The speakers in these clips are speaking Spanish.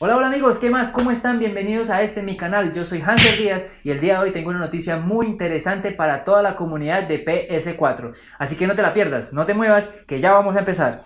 Hola, hola amigos, ¿qué más? ¿Cómo están? Bienvenidos a mi canal. Yo soy Hanser Díaz y el día de hoy tengo una noticia muy interesante para toda la comunidad de PS4. Así que no te la pierdas, no te muevas, que ya vamos a empezar.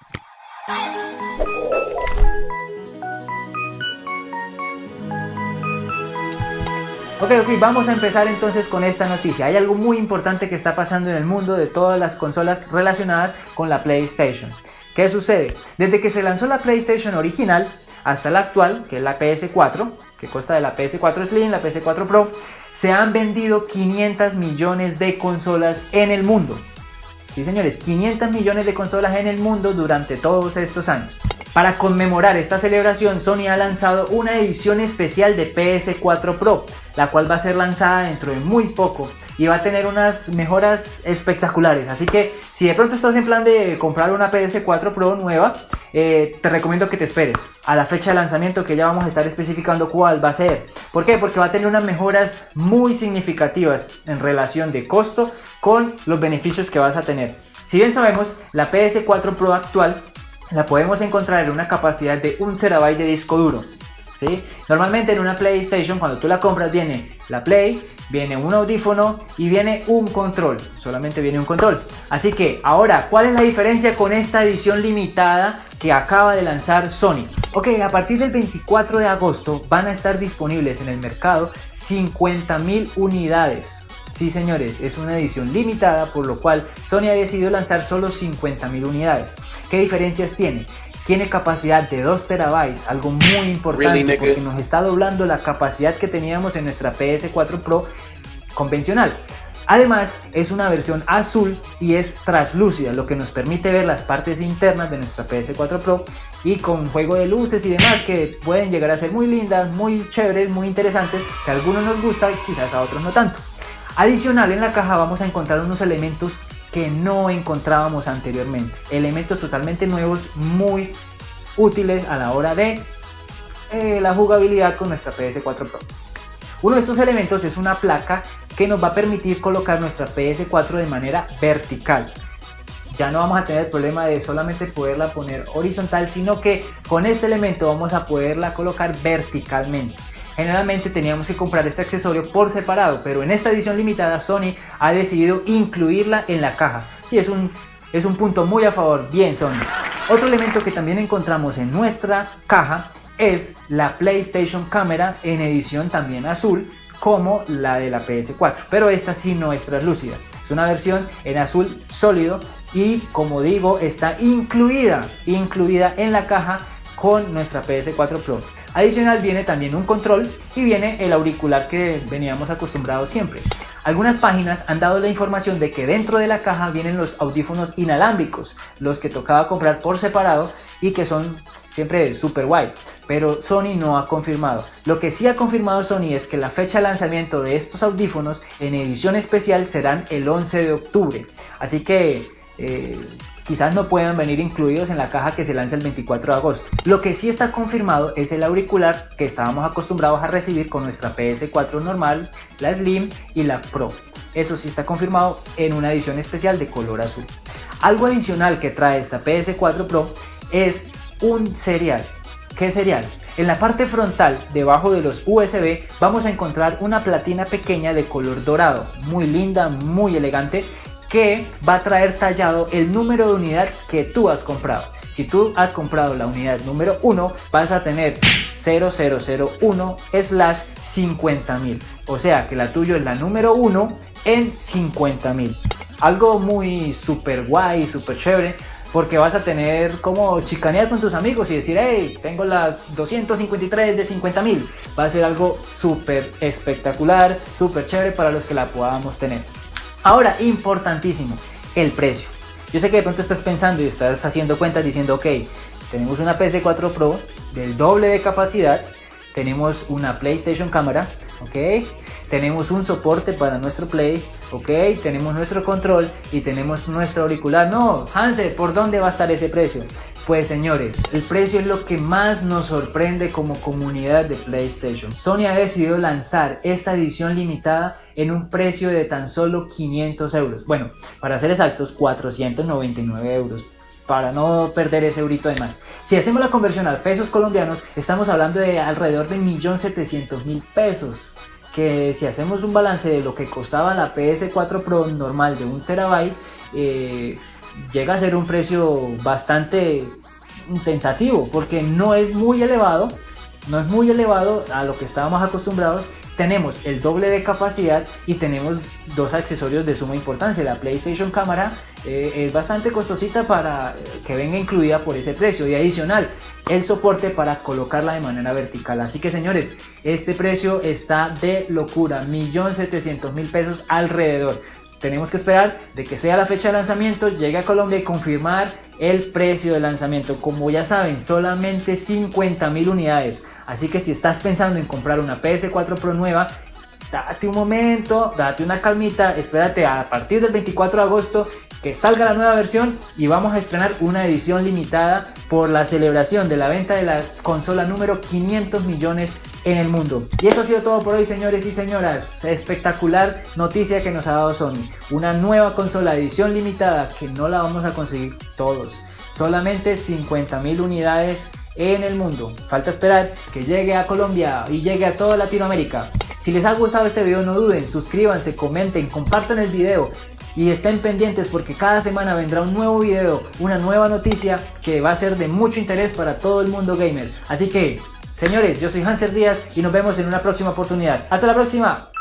Ok, vamos a empezar entonces con esta noticia. Hay algo muy importante que está pasando en el mundo de todas las consolas relacionadas con la PlayStation. ¿Qué sucede? Desde que se lanzó la PlayStation original hasta la actual, que es la PS4, que consta de la PS4 Slim, la PS4 Pro, se han vendido 500 millones de consolas en el mundo. Sí, señores, 500 millones de consolas en el mundo durante todos estos años. Para conmemorar esta celebración, Sony ha lanzado una edición especial de PS4 Pro, la cual va a ser lanzada dentro de muy poco y va a tener unas mejoras espectaculares. Así que si de pronto estás en plan de comprar una PS4 Pro nueva, te recomiendo que te esperes a la fecha de lanzamiento, que ya vamos a estar especificando cuál va a ser. ¿Por qué? Porque va a tener unas mejoras muy significativas en relación de costo con los beneficios que vas a tener. Si bien sabemos, la PS4 Pro actual la podemos encontrar en una capacidad de 1 TB de disco duro, ¿sí? Normalmente en una PlayStation, cuando tú la compras, viene la Play, viene un audífono y viene un control. Solamente viene un control. Así que ahora, ¿cuál es la diferencia con esta edición limitada que acaba de lanzar Sony? Ok, a partir del 24 de agosto van a estar disponibles en el mercado 50.000 unidades. Sí, señores, es una edición limitada, por lo cual Sony ha decidido lanzar solo 50.000 unidades. ¿Qué diferencias tiene? Tiene capacidad de 2 terabytes, algo muy importante porque nos está doblando la capacidad que teníamos en nuestra PS4 Pro convencional. Además, es una versión azul y es translúcida, lo que nos permite ver las partes internas de nuestra PS4 Pro y con juego de luces y demás que pueden llegar a ser muy lindas, muy chéveres, muy interesantes, que a algunos nos gusta y quizás a otros no tanto. Adicional, en la caja vamos a encontrar unos elementos que no encontrábamos anteriormente, elementos totalmente nuevos, muy útiles a la hora de la jugabilidad con nuestra PS4 Pro. Uno de estos elementos es una placa que nos va a permitir colocar nuestra PS4 de manera vertical. Ya no vamos a tener el problema de solamente poderla poner horizontal, sino que con este elemento vamos a poderla colocar verticalmente. Generalmente teníamos que comprar este accesorio por separado, pero en esta edición limitada Sony ha decidido incluirla en la caja y es un punto muy a favor. Bien, Sony. Otro elemento que también encontramos en nuestra caja es la PlayStation Camera en edición también azul, como la de la PS4, pero esta sí no es translúcida, es una versión en azul sólido y, como digo, está incluida en la caja con nuestra PS4 Pro. Adicional viene también un control y viene el auricular que veníamos acostumbrados siempre. Algunas páginas han dado la información de que dentro de la caja vienen los audífonos inalámbricos, los que tocaba comprar por separado y que son siempre super guay, pero Sony no ha confirmado. Lo que sí ha confirmado Sony es que la fecha de lanzamiento de estos audífonos en edición especial serán el 11 de octubre, así que quizás no puedan venir incluidos en la caja que se lanza el 24 de agosto. Lo que sí está confirmado es el auricular que estábamos acostumbrados a recibir con nuestra PS4 normal, la Slim y la Pro. Eso sí está confirmado en una edición especial de color azul. Algo adicional que trae esta PS4 Pro es un serial. ¿Qué serial? En la parte frontal, debajo de los USB, vamos a encontrar una platina pequeña de color dorado, muy linda, muy elegante, que va a traer tallado el número de unidad que tú has comprado. Si tú has comprado la unidad número 1, vas a tener 0001/50.000. O sea que la tuya es la número 1 en 50.000. Algo muy super guay, super chévere, porque vas a tener como chicanear con tus amigos y decir, hey, tengo la 253 de 50.000. Va a ser algo súper espectacular, súper chévere para los que la podamos tener. Ahora, importantísimo, el precio. Yo sé que de pronto estás pensando y estás haciendo cuentas diciendo, ok, tenemos una PS4 Pro del doble de capacidad, tenemos una PlayStation Camera, ok, tenemos un soporte para nuestro Play, ok, tenemos nuestro control y tenemos nuestro auricular. No, Hanser, ¿por dónde va a estar ese precio? Pues señores, el precio es lo que más nos sorprende como comunidad de PlayStation. Sony ha decidido lanzar esta edición limitada en un precio de tan solo 500 euros. Bueno, para ser exactos, 499 euros. para no perder ese eurito de más. Si hacemos la conversión a pesos colombianos, estamos hablando de alrededor de 1.700.000 pesos. Que si hacemos un balance de lo que costaba la PS4 Pro normal de 1 TB, llega a ser un precio bastante tentativo, porque no es muy elevado a lo que estábamos acostumbrados. Tenemos el doble de capacidad y tenemos dos accesorios de suma importancia. La PlayStation Cámara es bastante costosita para que venga incluida por ese precio, y adicional el soporte para colocarla de manera vertical. Así que señores, este precio está de locura, 1.700.000 pesos alrededor. Tenemos que esperar de que sea la fecha de lanzamiento, llegue a Colombia y confirmar el precio de lanzamiento. Como ya saben, solamente 50.000 unidades. Así que si estás pensando en comprar una PS4 Pro nueva, date un momento, date una calmita, espérate a partir del 24 de agosto que salga la nueva versión y vamos a estrenar una edición limitada por la celebración de la venta de la consola número 500 millones en el mundo. Y eso ha sido todo por hoy, señores y señoras. Espectacular noticia que nos ha dado Sony. Una nueva consola edición limitada que no la vamos a conseguir todos. Solamente 50.000 unidades en el mundo. Falta esperar que llegue a Colombia y llegue a toda Latinoamérica. Si les ha gustado este video, no duden, suscríbanse, comenten, compartan el video y estén pendientes porque cada semana vendrá un nuevo video, una nueva noticia que va a ser de mucho interés para todo el mundo gamer. Así que, señores, yo soy Hanser Díaz y nos vemos en una próxima oportunidad. ¡Hasta la próxima!